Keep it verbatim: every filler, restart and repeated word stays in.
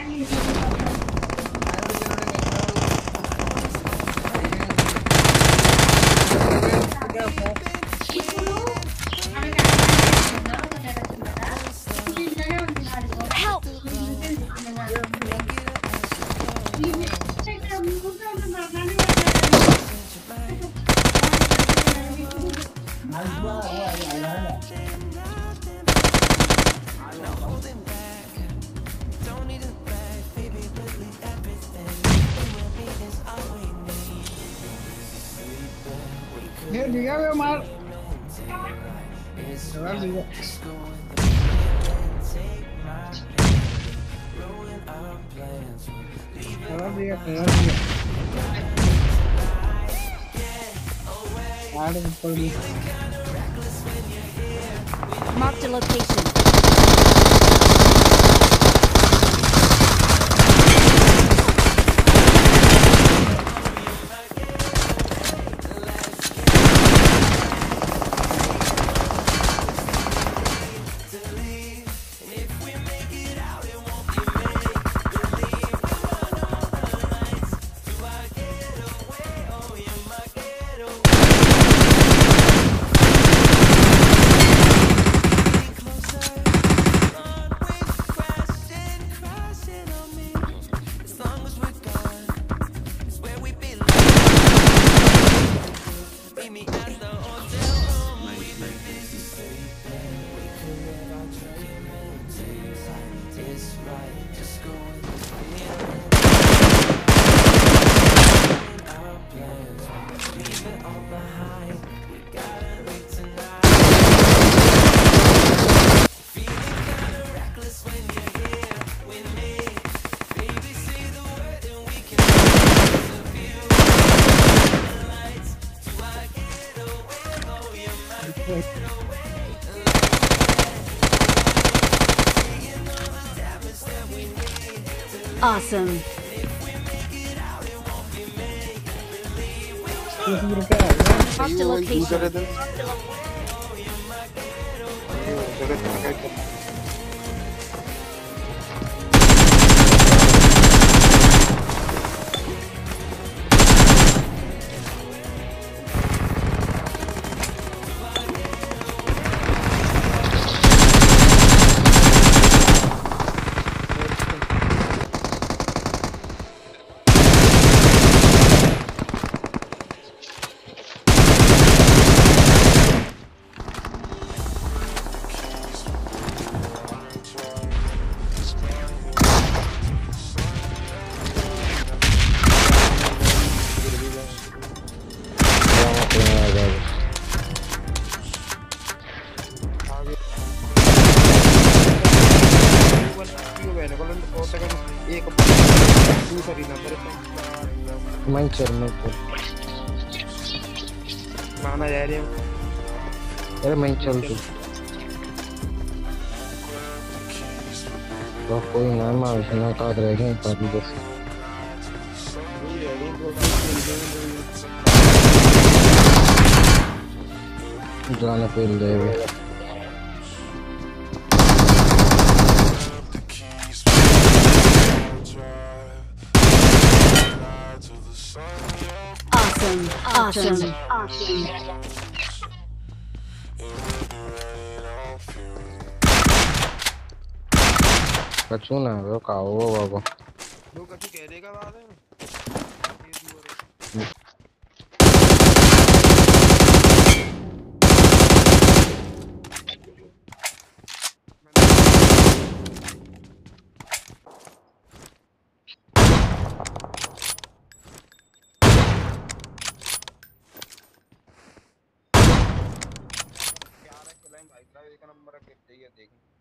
ये लिया वे मार चला लिया चला लिया चला लिया आड़ ऊपर भी Marked a location. Awesome. Marked a location. Manchur, Manchur. Mana जा रहे हो? अरे Manchur तू. तो कोई ना मार ना काट रहे हैं काट बस. जाना पेल दे वे. Awesome. Awesome. Awesome. कचू ना वो काओ वो बाबा. वो कचू कह देगा बाद में. भाई का नंबर है, देखें